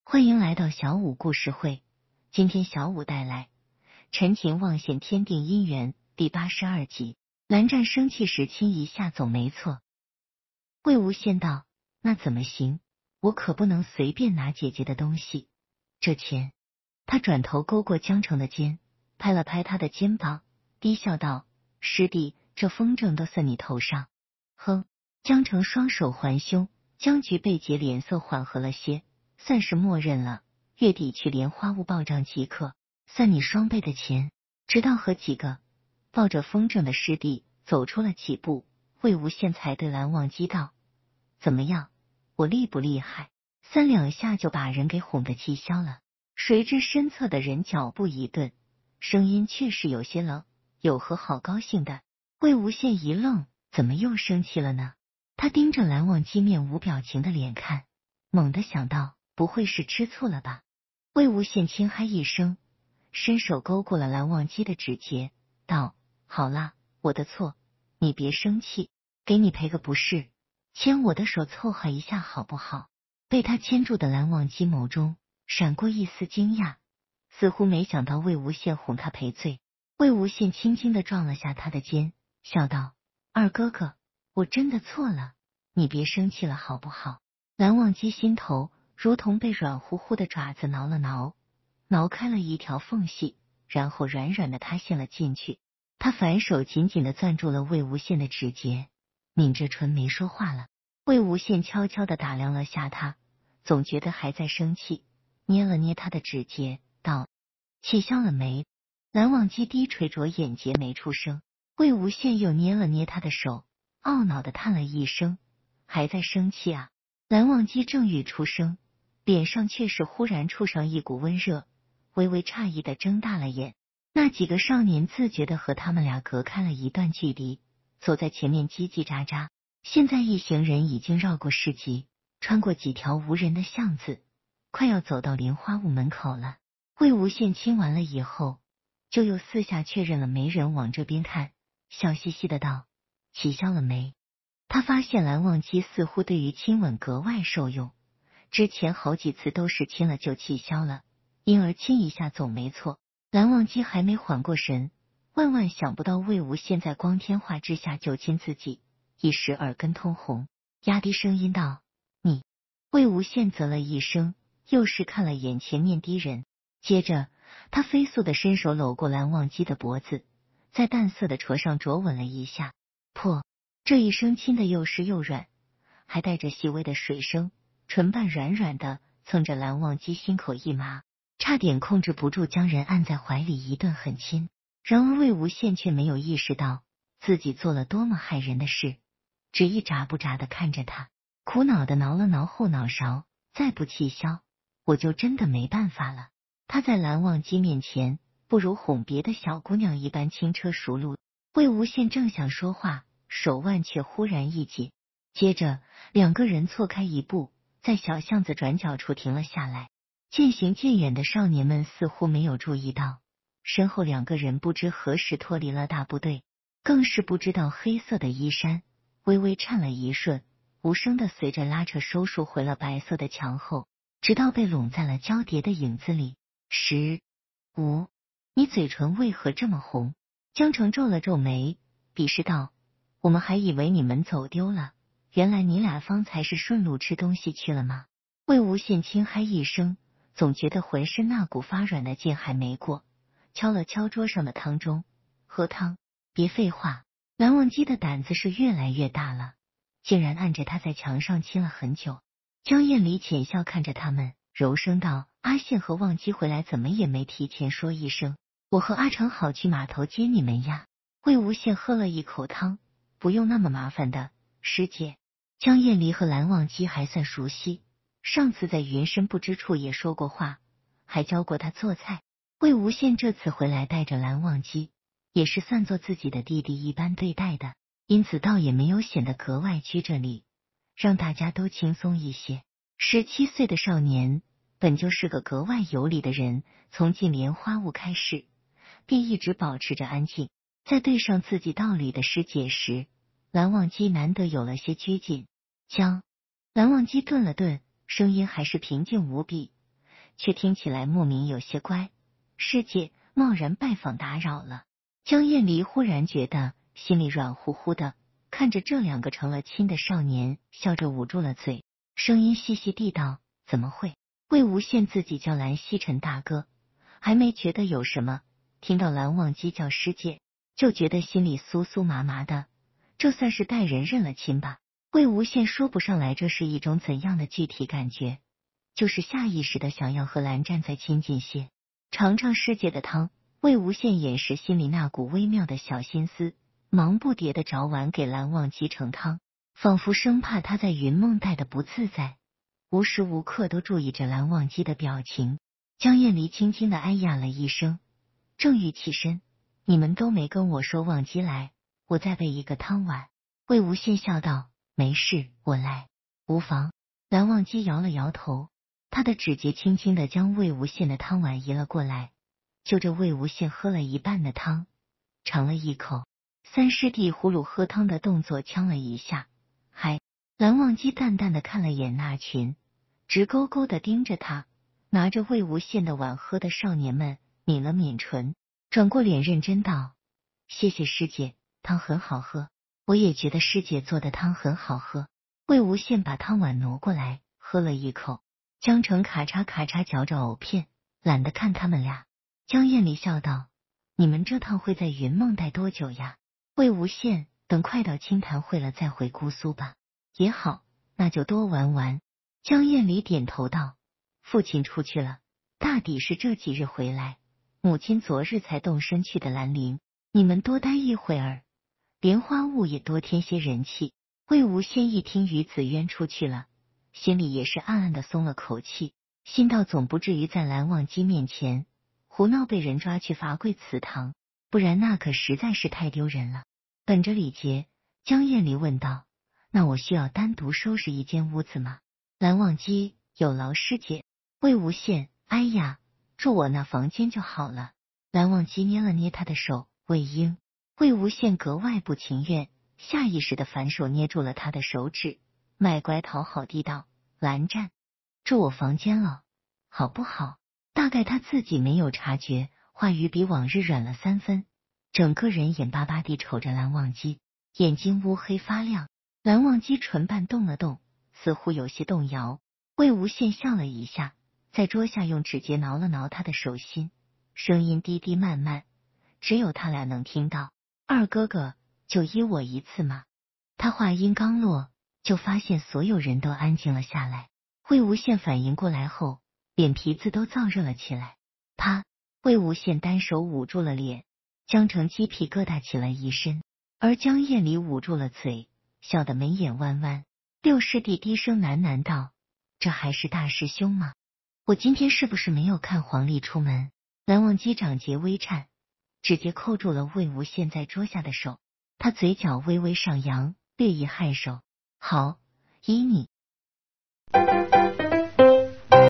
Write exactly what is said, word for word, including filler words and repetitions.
欢迎来到小五故事会，今天小五带来陈情望险天定姻缘第八十二集。蓝湛生气时亲一下总没错。魏无羡道：那怎么行？我可不能随便拿姐姐的东西。这钱……他转头勾过江澄的肩，拍了拍他的肩膀，低笑道：师弟，这风筝都算你头上。哼！江澄双手环胸，僵局被劫，脸色缓和了些，算是默认了。月底去莲花坞报账即可，算你双倍的钱。直到和几个抱着风筝的师弟走出了几步，魏无羡才对蓝忘机道：怎么样，我厉不厉害？三两下就把人给哄得气消了。谁知身侧的人脚步一顿，声音却是有些冷：有何好高兴的？魏无羡一愣，怎么又生气了呢？他盯着蓝忘机面无表情的脸看，猛地想到，不会是吃醋了吧？魏无羡轻嗨一声，伸手勾过了蓝忘机的指节，道：好啦，我的错，你别生气，给你赔个不是，牵我的手凑合一下好不好？被他牵住的蓝忘机眸中闪过一丝惊讶，似乎没想到魏无羡哄他赔罪。魏无羡轻轻地撞了下他的肩，笑道：二哥哥，我真的错了，你别生气了好不好？蓝忘机心头如同被软乎乎的爪子挠了挠，挠开了一条缝隙，然后软软的塌陷了进去。他反手紧紧地攥住了魏无羡的指节，抿着唇没说话了。魏无羡悄悄地打量了下他，总觉得还在生气，捏了捏他的指节，道：气消了没？蓝忘机低垂着眼睫没出声。魏无羡又捏了捏他的手，懊恼地叹了一声：还在生气啊？蓝忘机正欲出声，脸上却是忽然触上一股温热，微微诧异地睁大了眼。那几个少年自觉地和他们俩隔开了一段距离，走在前面叽叽喳喳。现在一行人已经绕过市集，穿过几条无人的巷子，快要走到莲花坞门口了。魏无羡亲完了以后，就又四下确认了没人往这边看，笑嘻嘻的道：气消了没？他发现蓝忘机似乎对于亲吻格外受用，之前好几次都是亲了就气消了，因而亲一下总没错。蓝忘机还没缓过神，万万想不到魏无羡在光天化之下就亲自己，一时耳根通红，压低声音道：你。魏无羡啧了一声，又是看了眼前面低人，接着他飞速的伸手搂过蓝忘机的脖子，在淡色的唇上啄吻了一下。破！这一声亲的又湿又软，还带着细微的水声，唇瓣软软的蹭着蓝忘机心口一麻，差点控制不住将人按在怀里一顿狠亲。然而魏无羡却没有意识到自己做了多么害人的事，只一眨不眨的看着他，苦恼的挠了挠后脑勺，再不气消，我就真的没办法了。他在蓝忘机面前不如哄别的小姑娘一般轻车熟路。魏无羡正想说话，手腕却忽然一紧，接着两个人错开一步，在小巷子转角处停了下来。渐行渐远的少年们似乎没有注意到，身后两个人不知何时脱离了大部队，更是不知道黑色的衣衫微微颤了一瞬，无声的随着拉扯收束回了白色的墙后，直到被拢在了交叠的影子里。十五，你嘴唇为何这么红？江澄皱了皱眉，鄙视道：我们还以为你们走丢了，原来你俩方才是顺路吃东西去了吗？魏无羡轻嗨一声，总觉得浑身那股发软的劲还没过，敲了敲桌上的汤盅：喝汤。别废话。蓝忘机的胆子是越来越大了，竟然按着他在墙上亲了很久。江厌离浅笑看着他们，柔声道：阿羡和忘机回来怎么也没提前说一声，我和阿成好去码头接你们呀。魏无羡喝了一口汤：不用那么麻烦的，师姐。江厌离和蓝忘机还算熟悉，上次在云深不知处也说过话，还教过他做菜。魏无羡这次回来带着蓝忘机，也是算作自己的弟弟一般对待的，因此倒也没有显得格外拘着礼，让大家都轻松一些。十七岁的少年本就是个格外有礼的人，从进莲花坞开始便一直保持着安静。在对上自己道理的师姐时，蓝忘机难得有了些拘谨。江蓝忘机顿了顿，声音还是平静无比， 却听起来莫名有些乖。师姐，贸然拜访打扰了。江厌离忽然觉得心里软乎乎的，看着这两个成了亲的少年，笑着捂住了嘴，声音细细地道：“怎么会？”魏无羡自己叫蓝曦臣大哥，还没觉得有什么，听到蓝忘机叫师姐，就觉得心里酥酥麻麻的，这算是带人认了亲吧。魏无羡说不上来这是一种怎样的具体感觉，就是下意识的想要和蓝湛再亲近些，尝尝师姐的汤。魏无羡掩饰心里那股微妙的小心思，忙不迭的找碗给蓝忘机盛汤，仿佛生怕他在云梦带的不自在，无时无刻都注意着蓝忘机的表情。江厌离轻轻的哎呀了一声，正欲起身，你们都没跟我说忘机来，我再备一个汤碗。魏无羡笑道：没事，我来。无妨。蓝忘机摇了摇头，他的指节轻轻的将魏无羡的汤碗移了过来，就着魏无羡喝了一半的汤，尝了一口，三师弟呼噜喝汤的动作呛了一下，还。蓝忘机淡淡的看了眼那群直勾勾的盯着他拿着魏无羡的碗喝的少年们，抿了抿唇，转过脸认真道：谢谢师姐，汤很好喝，我也觉得师姐做的汤很好喝。魏无羡把汤碗挪过来，喝了一口，江澄咔嚓咔嚓嚼着藕片，懒得看他们俩。江厌离笑道：你们这趟会在云梦待多久呀？魏无羡：等快到清潭会了再回姑苏吧。也好，那就多玩玩。江厌离点头道：父亲出去了，大抵是这几日回来，母亲昨日才动身去的兰陵，你们多待一会儿，莲花坞也多添些人气。魏无羡一听于子渊出去了，心里也是暗暗的松了口气，心道总不至于在蓝忘机面前胡闹被人抓去罚跪祠堂，不然那可实在是太丢人了。本着礼节，江厌离问道：那我需要单独收拾一间屋子吗？蓝忘机：有劳师姐。魏无羡：哎呀，住我那房间就好了。蓝忘机捏了捏他的手，魏婴。魏无羡格外不情愿，下意识的反手捏住了他的手指，卖乖讨好地道：蓝湛，住我房间了，好不好？大概他自己没有察觉，话语比往日软了三分，整个人眼巴巴地瞅着蓝忘机，眼睛乌黑发亮。蓝忘机唇瓣动了动，似乎有些动摇。魏无羡笑了一下，在桌下用指节挠了挠他的手心，声音低低慢慢，只有他俩能听到：二哥哥，就依我一次吗？他话音刚落，就发现所有人都安静了下来。魏无羡反应过来后，脸皮子都燥热了起来。啪！魏无羡单手捂住了脸，江澄鸡皮疙瘩起了一身，而江厌离捂住了嘴，笑得眉眼弯弯。六师弟低声喃喃道：这还是大师兄吗？我今天是不是没有看黄历出门？蓝忘机掌节微颤，指节扣住了魏无羡在桌下的手，他嘴角微微上扬，略一颔首：好，依你。